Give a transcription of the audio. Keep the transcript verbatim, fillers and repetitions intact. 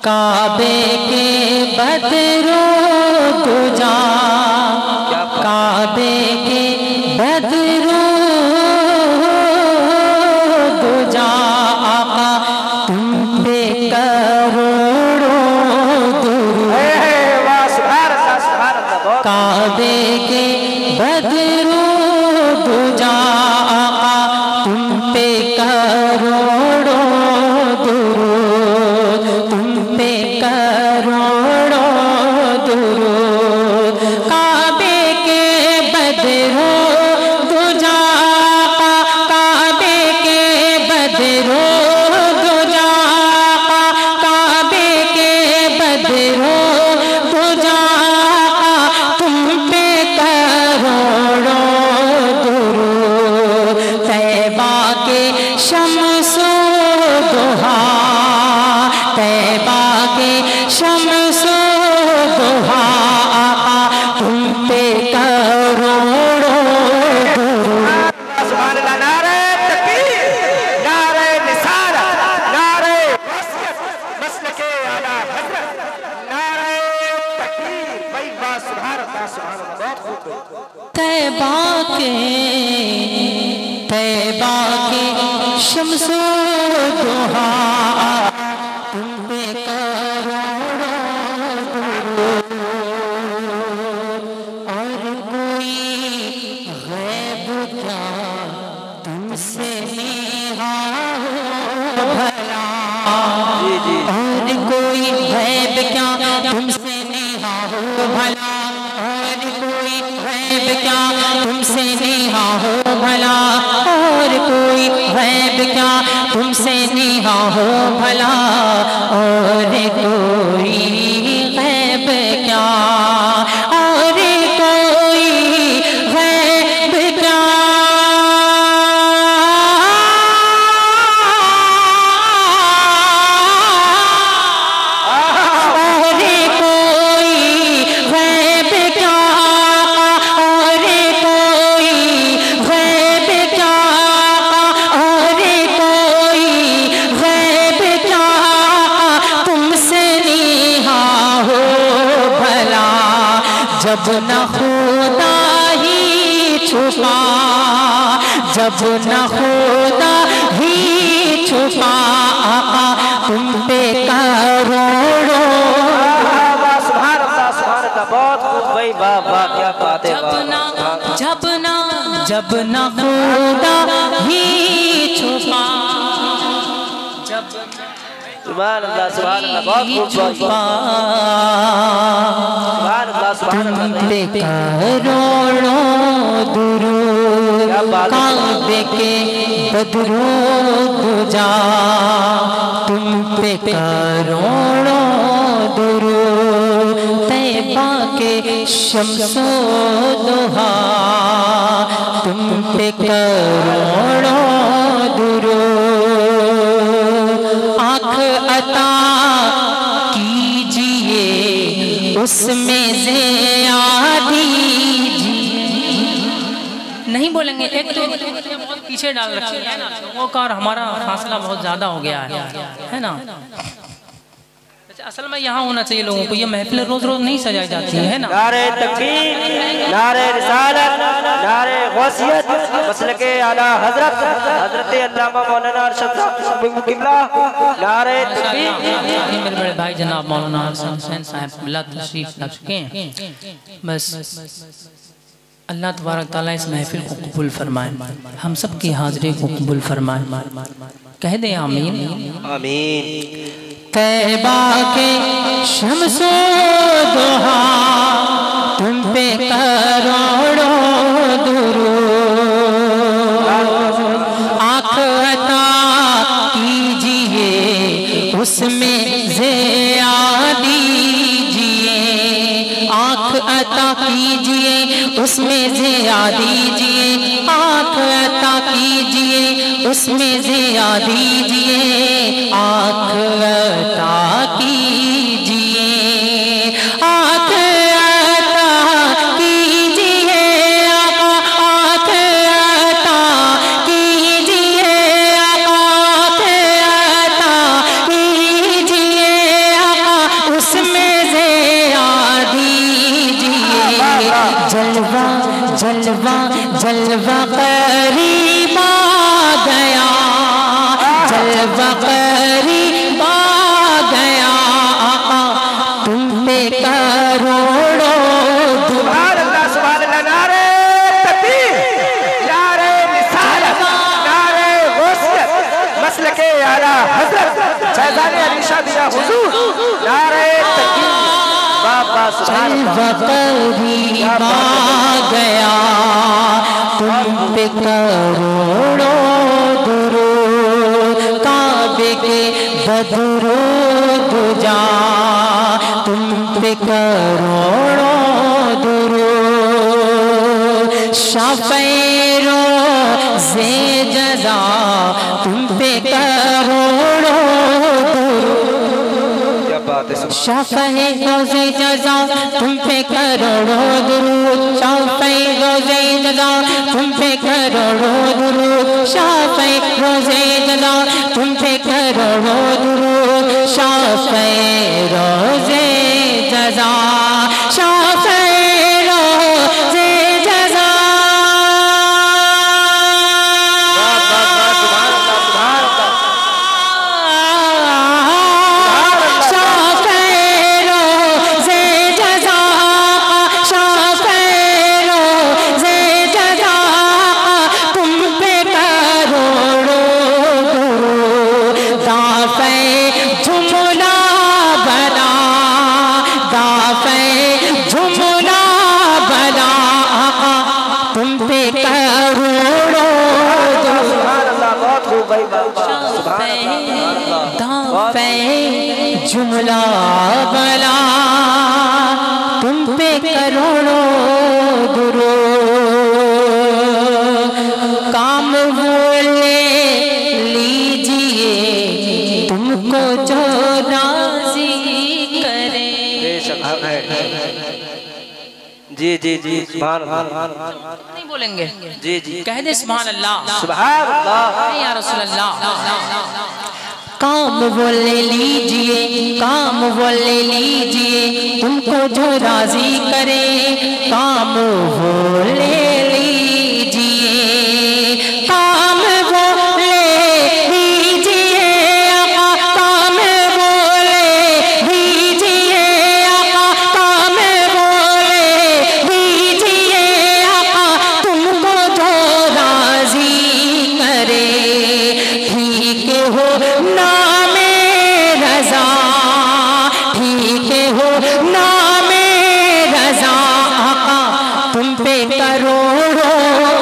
کعبے کے بدرو دجا، کعبے کے بدرو دجا، آقا تم پہ کروڑوں درود، کعبے کے بدرو دجا، آقا تم پہ کروڑوں درود، تم پہ کروڑوں درود، کعبے کے بدرو دجا، کعبے کے بدرو دجا، کعبے کے بدرو دجا، تم پہ کروڑوں درود، طیبہ کے شمس و ضحا، طیبہ کے شمس و ضحا، آقا تم پہ کروڑوں درود۔ سبحان اللہ، نعرہ تکبیر، نعرہ رسالت، نعرہ وصیت، مسلک اعلیٰ حضرت، نعرہ تکبیر، بھائی بات سبحان اللہ، سبحان اللہ، بہت خوب ہے۔ طیبہ کے طیبہ کے شمس و ضحا، تم پہ کروڑوں درود، اور کوئی غیب کیا تم سے نیہا ہو بھلا، اور کوئی غیب کیا تم سے نیہا ہو بھلا، اور کوئی غیب کیا تم سے نیہا ہو بھلا، اور کوئی غیب کیا تم سے نیہا ہو بھلا، اور کوئی غیب کیا، اور کوئی غیب کیا، اور کوئی غیب کیا، اور کوئی غیب کیا، اور کوئی غیب کیا، تم سے نیہا ہو بھلا، جب نہ خدا ہی چھپا، جب نہ خدا ہی چھپا، آقا تم پہ کروڑوں، سبحان اللہ، سبحان اللہ، بہت خوب بھائی، واہ واہ، کیا بات ہے، جب نہ جب نہ جب نہ خدا ہی چھپا، جب سبحان اللہ، سبحان اللہ، بہت خوب بھائی، چھپا، سبحان اللہ، سبحان تم اللہ، پہ کروڑوں درود، کعبے کے بدرو دجا، تم پہ کروڑوں درود، طیبہ کے شمس و ضحا، تم پہ کروڑوں درود، آنکھ عطا کیجئے اس میں ضیاء دیجئے، نہیں بولیں گے، ایک تو بہت پیچھے ڈال رکھی ہے نا، لوگوں کا اور ہمارا فاصلہ بہت زیادہ ہو گیا ہے نا، اصل میں یہاں ہونا چاہیے لوگوں کو، یہ محفل روز روز نہیں سجائی جاتی ہے نا۔ نعرہ تکبیر، نعرہ رسالت، نعرہ وصیت، مسلک اعلیٰ حضرت، حضرت علامہ مولانا ارشد صاحب قبلہ، نعرہ تکبیر۔ میرے بڑے بھائی جناب مولانا حسین صاحب اللہ تشریف لا چکے ہیں، بس اللہ تبارک تعالیٰ اس محفل کو قبول فرمائے، ہم سب کی حاضری کو قبول فرمائے، کہہ دیں آمین آمین۔ طیبہ کے شمس و ضحا، تم پہ کروڑوں درود، آنکھ عطا کیجئے اس میں ضیاء دیجئے، آنکھ عطا کیجئے اس میں ضیاء دیجئے، آنکھ عطا کیجئے اس میں ضیاء دیجئے، آنکھ عطا کیجئے، آنکھ عطا کیجئے، آنکھ عطا کیجئے، آنکھ عطا کیجئے، جلوہ جلوہ قریب آ گیا جلوہ قریب آ گیا تم پہ کروڑوں سبحان اللہ سبحان اللہ نعرہ تکبیر نعرہ رسالت نعرہ غوثیت مسلک اعلیٰ حضرت فیضان علی شاہ میاں حضور نعرہ تکبیر بابا سبحان جلوہ قریب آ گیا تم پہ کروڑوں درود کعبے کے بدرود جا تم پہ کروڑوں درود شفیع روز جزا تم پہ کروڑوں شفیع روز جزا تم پہ کروڑوں درود شفیع روز جزا تم پہ کروڑوں درود شفیع روز جزا تم پہ کروڑوں درود شفیع روز جزا شفیع روز جزا جملہ بلا تم پہ کروڑوں درود کام وہ لے لیجئے تم کو جو راضی کرے جی جی جی سبحان اللہ نہیں بولیں گے جی جی کہہ دے سبحان اللہ سبحان اللہ یا رسول اللہ کام وہ لے لیجئے کام وہ لے لیجئے تم کو جو راضی کرے کام وہ لے لیجئے کام وہ لے لیجئے آقا کام وہ لے لیجئے آقا کام وہ لے لیجئے آقا تم کو جو راضی کرے ٹھیک ہو نام رضا ٹھیک ہو نام رضا آقا تم پہ کروڑوں